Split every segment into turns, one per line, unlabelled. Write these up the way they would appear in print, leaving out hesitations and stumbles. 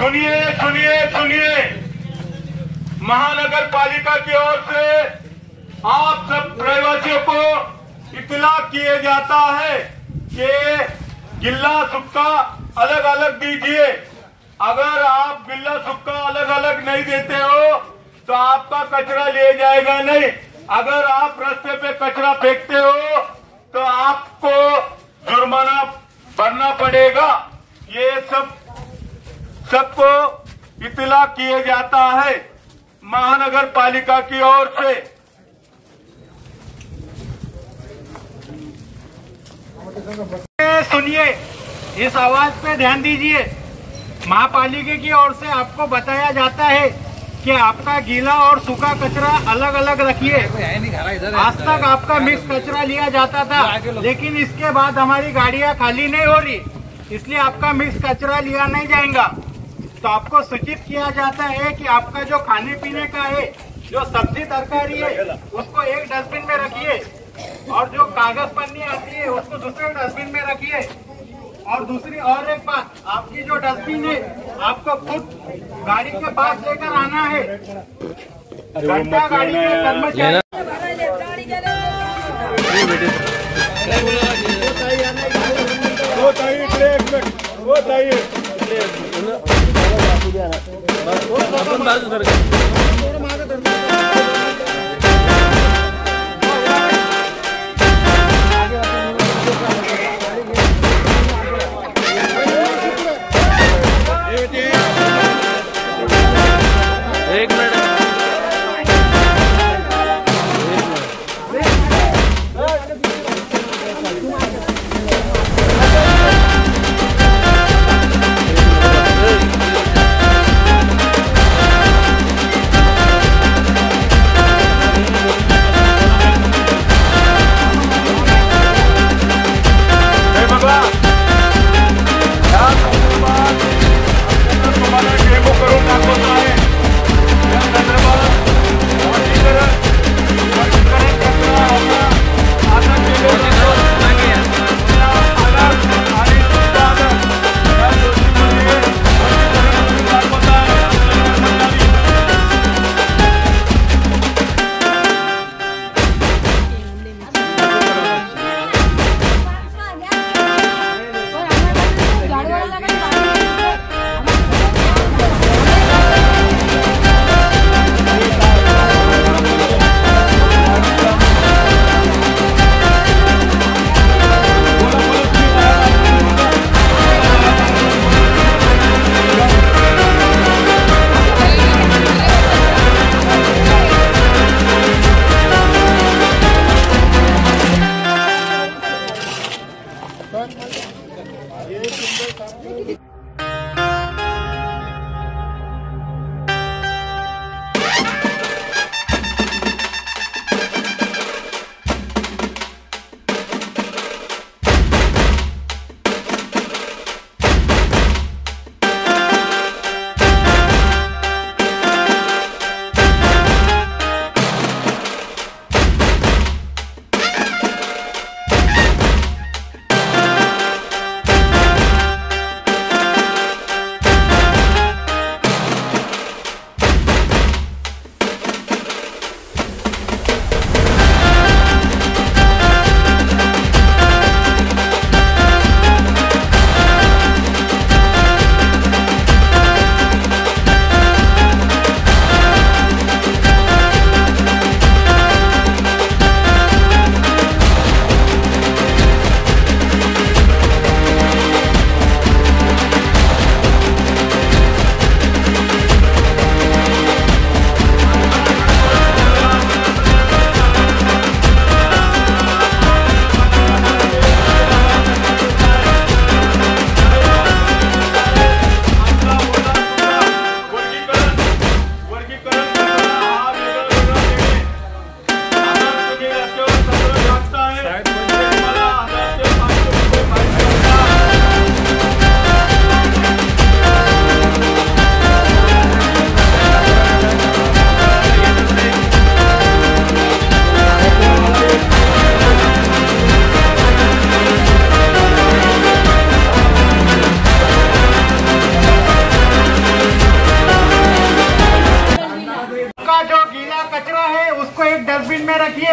सुनिए सुनिए सुनिए, महानगर पालिका की ओर से आप सब रहवासियों को इत्तला किया जाता है कि गिल्ला सूखा अलग अलग दीजिए। अगर आप गिल्ला सूखा अलग अलग नहीं देते हो तो आपका कचरा ले जाएगा नहीं। अगर आप रास्ते पे कचरा फेंकते हो तो आपको जुर्माना भरना पड़ेगा। ये सबको इत्तला किया जाता है महानगर पालिका की ओर से।
सुनिए, इस आवाज पे ध्यान दीजिए। महापालिका की ओर से आपको बताया जाता है कि आपका गीला और सूखा कचरा अलग अलग रखिए। आज तक आपका मिक्स कचरा लिया जाता था, लेकिन इसके बाद हमारी गाड़ियां खाली नहीं हो रही, इसलिए आपका मिक्स कचरा लिया नहीं जाएगा। तो आपको सूचित किया जाता है कि आपका जो खाने पीने का है, जो सब्जी तरकारी है, उसको एक डस्टबिन में रखिए और जो कागज पन्नी आती है उसको दूसरे डस्टबिन में रखिए। और दूसरी और एक बात, आपकी जो डस्टबिन है आपको खुद गाड़ी के पास लेकर आना है। घंटा गाड़ी के कर्मचारी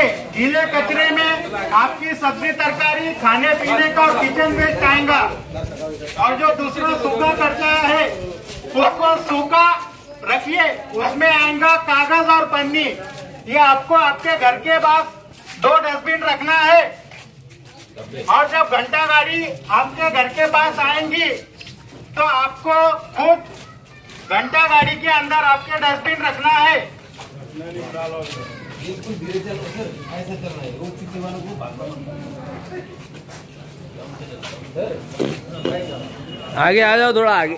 गीले कचरे में आपकी सब्जी तरकारी खाने पीने का और किचन वेस्ट आएगा। और जो दूसरा सूखा कचरा है उसको सूखा रखिए, उसमें आएगा कागज और पन्नी। ये आपको आपके घर के पास 2 डस्टबिन रखना है। और जब घंटा गाड़ी आपके घर के पास आएंगी तो आपको खुद घंटा गाड़ी के अंदर आपके डस्टबिन रखना है।
आगे आ जाओ, थोड़ा आगे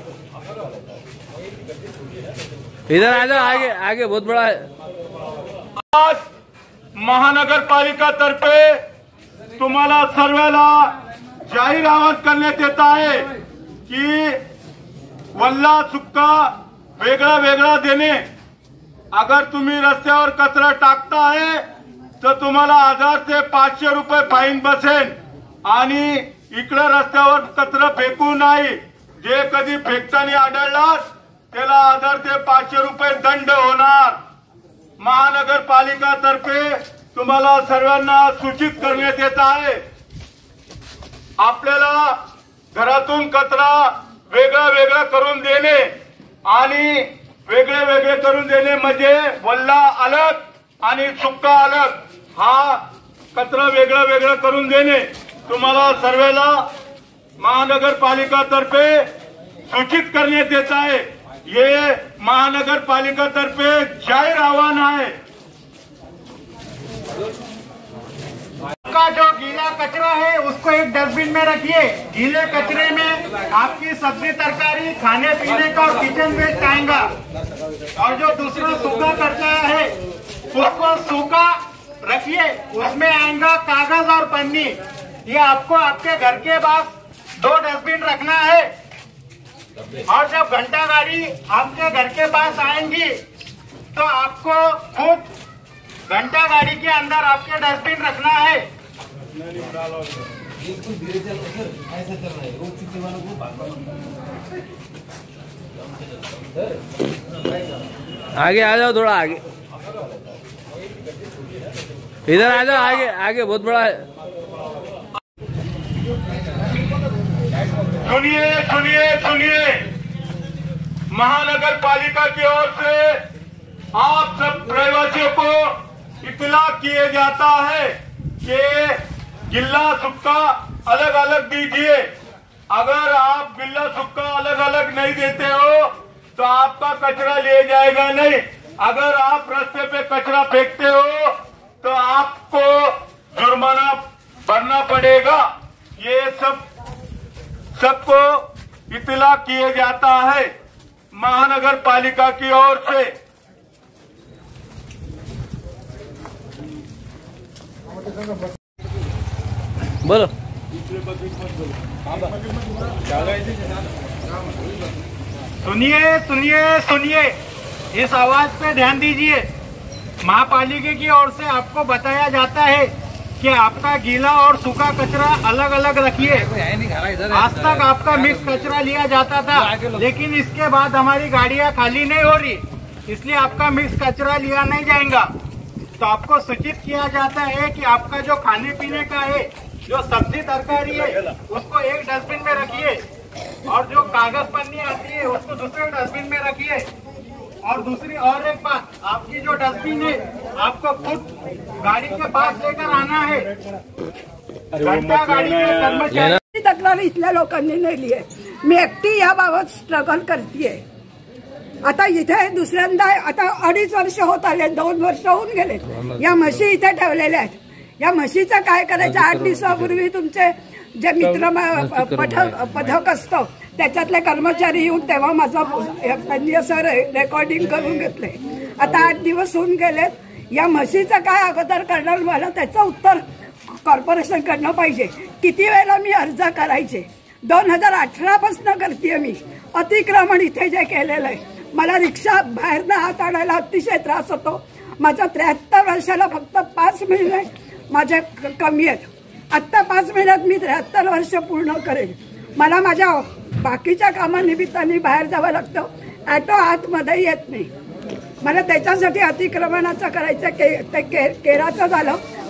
इधर आ जाओ, आगे आगे बहुत बड़ा है।
आज महानगर पालिका तर्फे तुम्हाला सर्वांना जाहीर आवाहन करण्यात येत आहे की वल्ला सुक्का वेगळा वेगळा देणे। अगर तुम्ही रस्त्यावर कचरा टाकता आहे तर तुम्हाला 1000 ते 500 रुपये फाईन बसेल आणि इकडे रस्त्यावर कचरा फेकू नाही। जे कधी फेकताना आढळलास त्याला 1000 ते 500 रुपये दंड होणार। महानगरपालिका तर्फे तुम्हाला सर्वांना सूचित करण्यात येत आहे। आपल्याला घरातून कचरा वेगळा वेगळा करून देणे आणि वेगळे वेगळे करून देणे म्हणजे वल्ला अलग आणि सुक्का अलग, हा कचरा वेगळा वेगळा करून देणे तुम्हाला सर्वांना महानगरपालिका तर्फे सूचित करण्यात येत आहे। ये महानगरपालिका तर्फे जाहीर आह्वान है। का जो गीला कचरा है उसको एक डस्टबिन में रखिए। गीले कचरे में आपकी सब्जी तरकारी खाने पीने का और किचन वेस्ट आएगा। और जो दूसरा सूखा कचरा है उसको सूखा रखिए, उसमें आएगा कागज और पन्नी। ये आपको आपके घर के पास 2 डस्टबिन रखना है। और जब घंटा गाड़ी आपके घर के पास आएंगी तो आपको खुद घंटा गाड़ी के अंदर आपके डस्टबिन रखना है।
आगे आ जाओ, थोड़ा आगे इधर आ जाओ, आगे आगे बहुत बड़ा है।
सुनिए सुनिए सुनिए, महानगर पालिका की ओर से आप सब रहवासियों को इत्तला किया जाता है कि गिल्ला सुक्का अलग अलग दीजिए। अगर आप गिल्ला सुक्का अलग अलग नहीं देते हो तो आपका कचरा ले जाएगा नहीं। अगर आप रास्ते पे कचरा फेंकते हो तो आपको जुर्माना भरना पड़ेगा। ये सबको इत्तला किया जाता है महानगर पालिका की ओर से।
बोलो।
सुनिए सुनिए सुनिए, इस आवाज पे ध्यान दीजिए। महापालिका की ओर से आपको बताया जाता है कि आपका गीला और सूखा कचरा अलग अलग रखिए। आज तक आपका मिक्स कचरा लिया जाता था, लेकिन इसके बाद हमारी गाड़ियां खाली नहीं हो रही, इसलिए आपका मिक्स कचरा लिया नहीं जाएगा। तो आपको सूचित किया जाता है कि आपका जो खाने पीने का है, जो सब्जी तरकारी है, उसको एक डस्टबिन में रखिए। और जो कागज पन्नी आती है उसको दूसरे डस्टबिन में रखिए। और दूसरी और एक बात, आपकी जो डस्टबिन है आपको खुद गाड़ी के पास लेकर आना है। घंटा गाड़ी के कर्मचारी
तक्रार इथल्या लोकांनी नाही लिहिली। मी एकटी याबाबत स्ट्रगल करतेय। आता इथे दुसऱ्यांदा आता 2.5 वर्ष होत आले, 2 वर्ष होऊन गेले। या म्हशी इथे ठेवलेल्या आहेत। या म्हशीचं काय करायचं? 8 दिवसापूर्वी तुमचे जे मित्र पथक असतं त्याच्यातले कर्मचारी येऊन तेव्हा माझा त्यांनी असं रेकॉर्डिंग करून घेतले। आता 8 दिवस होऊन गेलेत। या म्हशीचं काय अगोदर करणार, मला त्याचं उत्तर कॉर्पोरेशन कडनं पाहिजे। किती वेळेला मी अर्ज करायचे? 2018 पासून करतेय मी अतिक्रमण इथे जे केलेलं आहे। मला रिक्षा बाहेरनं हात आणायला अतिशय त्रास होतो। माझ्या 73 वर्षाला फक्त 5 महिने माझे कमी आहेत। आता 5 महिन्यात मी 73 वर्ष पूर्ण करेन। मला माझ्या बाकीच्या कामानिमित्ताने बाहेर जावं लागतं। ऑटो आतमध्ये येत नाही। मला त्याच्यासाठी अतिक्रमणाचं करायचं, ते केराचं झालं,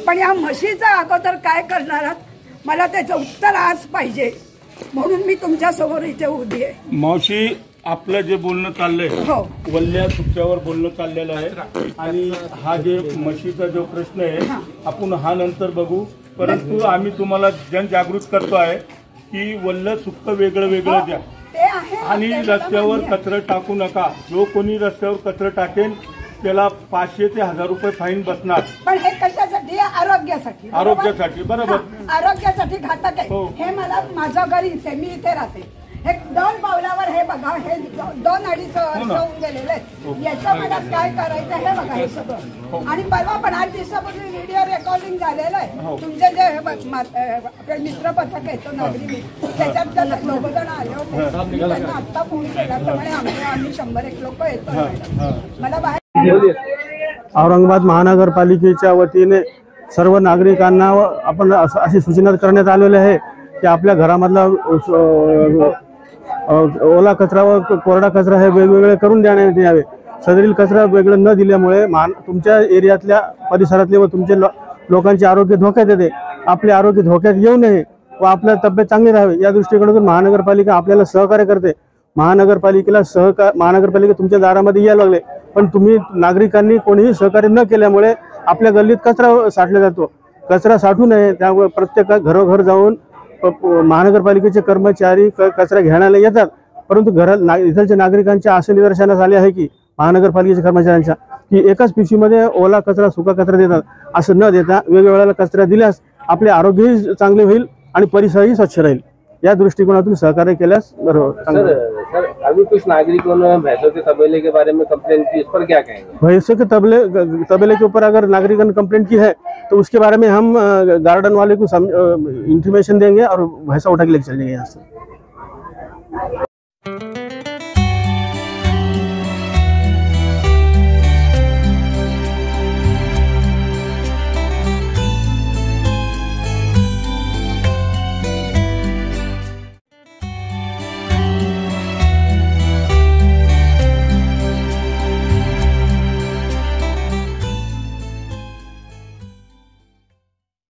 पण या म्हशीचा अगोदर काय करणार आहात, मला त्याचं उत्तर आज पाहिजे, म्हणून मी तुमच्या समोर इथे उभी आहे.
मावशी, आपलं जे बोलणं चाललंय,
हो.
वल्ल्या सुक्यावर बोलणं चाललेलं आहे आणि हा जे म्हशीचा जो प्रश्न आहे आपण हा नंतर बघू. परंतु आम्ही तुम्हाला जनजागृत करतो आहे की वल्ल सुक्क वेगळं वेगळं द्या
ते आहे
आणि रस्त्यावर कचरा टाकू नका. जो कोणी रस्त्यावर कचरा टाकेल त्याला 500 ते 1000 रुपये फाईन बसणार.
पण हे कशासाठी? आरोग्यासाठी.
आरोग्यासाठी, बरोबर.
आरोग्यासाठी घातक आहे.
हो.
हे मला माझं घर इथे, मी इथे राहते, हे 2 पावलावर हे बघा, हे 2-2.5 वर्ष होऊन गेलेले आहेत. याच्या मला काय करायचं हे बघा हे सगळं. आणि परवा पण 8 दिवसापूर्वी व्हिडिओ रेकॉर्डिंग झालेलं आहे. तुमचे जे आपले मित्र पथक येतो नागरिक, त्याच्यात 9 जण आले होते. मी त्यांना आत्ता फोन केला तर म्हणे आम्ही 100-1 लोक येतो. मला बाहेर
औरंगाबाद महानगरपालिकेच्या वतीने सर्व नागरिकांना आपण अशी सूचना करण्यात आलेली आहे की आपल्या घरामधला ओला कचरा व कोरडा कचरा हे वेगवेगळे करून देण्यात यावे. सदरील कचरा वेगळं न दिल्यामुळे तुमच्या एरियातल्या परिसरातले व तुमचे लोकांचे आरोग्य धोक्यात येते. आपले आरोग्य धोक्यात येऊ नये व आपल्या तब्येत चांगली राहावी या दृष्टिकोनातून महानगरपालिका आपल्याला सहकार्य करते. महानगरपालिका तुमच्या दारामध्ये यायला लागले, पण तुम्ही नागरिकांनी कोणीही सहकार्य न केल्यामुळे आपल्या गल्लीत कचरा साठला जातो. कचरा साठू नये त्यामुळे प्रत्येक घरोघर जाऊन महानगरपालिकेचे कर्मचारी कचरा घेण्याला येतात. परंतु इथलच्या नागरिकांच्या असे निदर्शनास आले आहे की महानगरपालिकेच्या कर्मचाऱ्यांच्या की एकाच पिशवीमध्ये ओला कचरा सुका कचरा देतात. असं न देता वेगवेगळ्या कचरा दिल्यास आपले आरोग्यही चांगले होईल आणि परिसरही स्वच्छ राहील. या दृष्टिकोनातून सहकार्य केल्यास बरोबर.
सर, अभी कुछ नागरिकों ने भैंसों के तबेले के बारे में कंप्लेंट की, इस पर क्या कहेंगे?
भैंसों के तबेले के ऊपर अगर नागरिकों ने कंप्लेंट की है तो उसके बारे में हम गार्डन वाले को इंटीमेशन देंगे और भैंसा उठा के लेके चल जाएंगे यहाँ से.